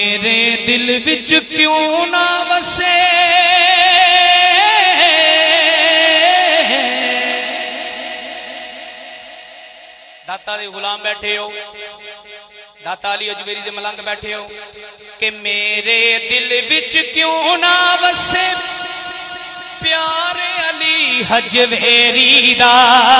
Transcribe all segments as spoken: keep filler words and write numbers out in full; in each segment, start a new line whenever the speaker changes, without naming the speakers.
میرے دل وچ کیوں نہ وسے داتا دے غلام بیٹھے ہو داتا علی اجمیری دے ملنگ بیٹھے ہو کہ میرے دل وچ کیوں نہ وسے پیارے علی حجویری دا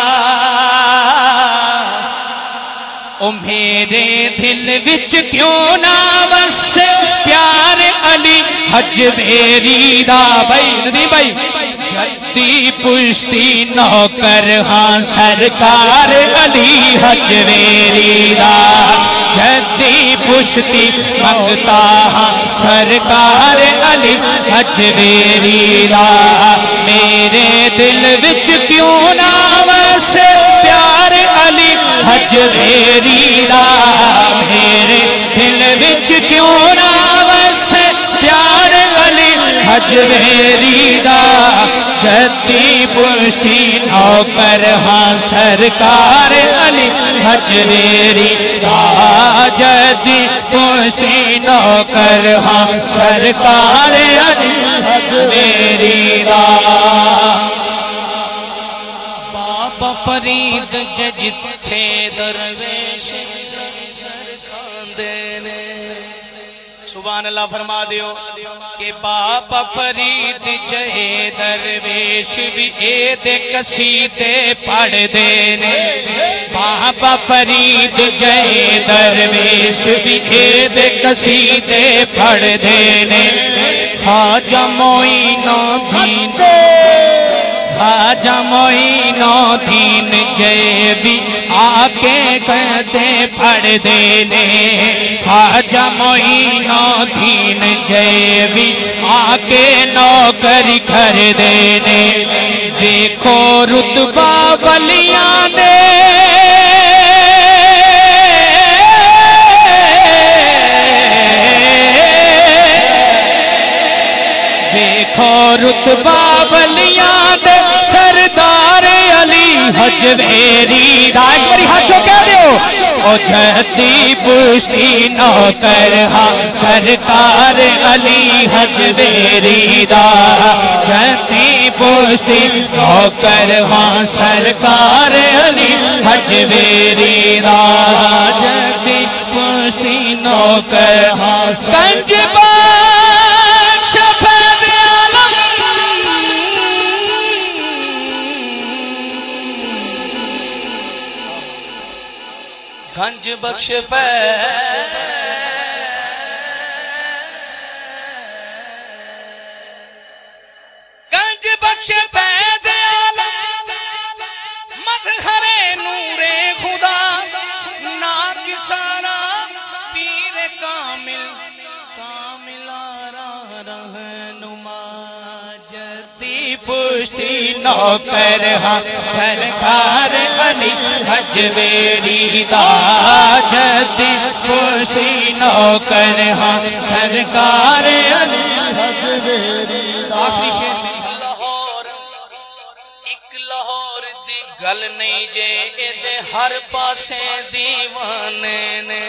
او میرے دل وچ کیوں نہ وسے پیارے علی حجویری دا بھائی ندی بھائی جدی پشتی نوکر ہاں سرکار علی حجویری دا جدی پشتی منگتا ہاں سرکار علی حجویری دا میرے دل وچ کیوں نہ وسے پیار علی حجویری دا میرے دل وچ کیوں نہ وسے پیار علی حجویری دا جدی پشتی نوکر ہاں سرکار علی حجویری دا جدی پشتی نوکر ہاں سرکار علی حجویری دا بابا فرید ججتھے درویش سبحان اللہ فرما دیو کہ بابا فرید جے درویش بھی اے دے قصیدے پڑھ دینے بابا فرید جے درویش بھی اے دے قصیدے پڑھ دینے خواجہ معین الدین خواجہ معین الدین جے بھی آکے کہتے پڑھ دینے خواجہ معین الدین جے بھی آکے نوکری کر دینے دیکھو رتبہ ولیاں دے دیکھو رتبہ ولیاں دے سردار علی حجویری دا ایک باری ہاتھوں کہہ دیو او جدی پشتی نوکر ہاں سرکار علی حجویری دا جدی پشتی نوکر ہاں سرکار علی حجویری دا جدی پشتی نوکر ہاں کنج بخش فیض عالم گنج بخش فیض گنج بخش فیض عالم مظہر نور خدا نا کسارا پیر کامل کامل آرا رہنما جدی پشتی نوکر ہاں سرکار علی حجویری دا جدی پشتی نوکر ہاں سرکار علی حجویری دا آخری شیر میری لاہور ایک لاہور دی گل نہیں جے اے دے ہر پاسے دیوانے نے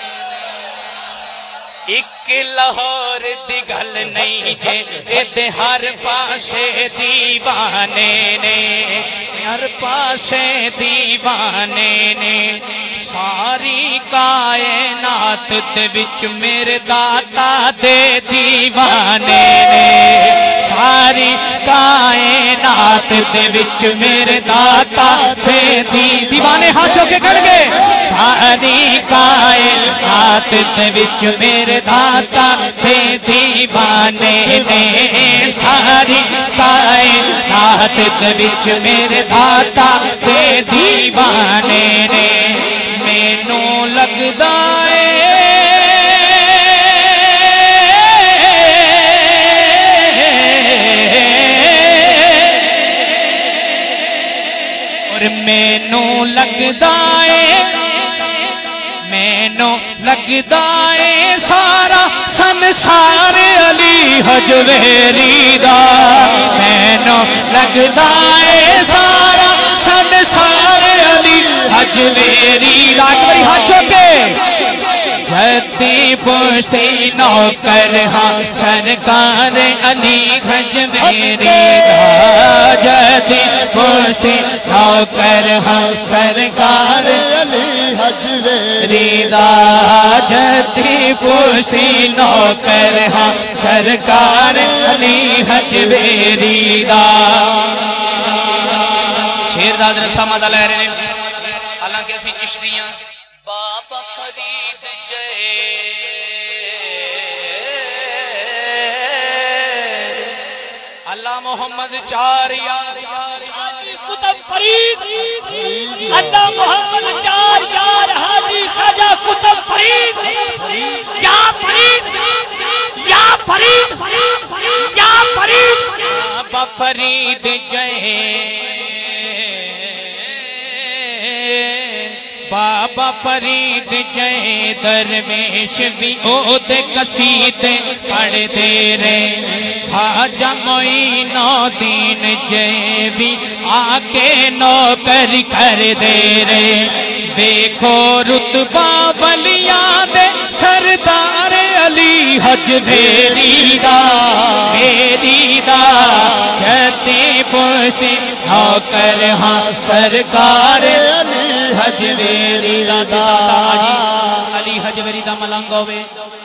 ایک لاہور دی گل نہیں جے اے دے ہر پاسے دیوانے نے ہر پاسے دیوانے نے ساری کائنات دے وچ میرے داتا دے دیوانے نے ساری کائنات دے وچ میرے داتا دے دیوانے ہاتھوں کے کر گے ساری کائنات دے وچ میرے داتا دے دیوانے نے ساری کائنات دے وچ میرے داتا دے دیوانے نے مینوں لگدا اے اور مینوں لگدا اے مینوں لگدا اے سارا سنسار علی حجویری دا مینوں لگدا اے سارا سنسار علی حجویری دا ایک باری ہاتھوں کے جتی پشتی نوکر ہاں سرکار علی حجویری دا جتی پشتی نوکر ہاں سرکار
علی حجویری
دا جتی پشتی نوکر ہاں سرکار علی حجویری دا شیر داد رسا مدہ لے رہے حالانکہ اسی چشتیاں بابا فرید جے اللہ محمد چار یار حاجی کتب فرید اللہ محمد چار یار حاجی خواجہ کتب فرید یا فرید یا فرید یا فرید بابا فرید جے بابا فرید جے درویش بھی او دے قصیدے پڑھ دے رہے خواجہ معین الدین جے بھی آکے نوکر کر دے رہے دیکھو رتبہ ولیاں دے سردار علی حجویری دا میری دا جتی پشتی نوکر ہاں سرکار علی حجویری دا علی حجویری دا ملنگ ہوئے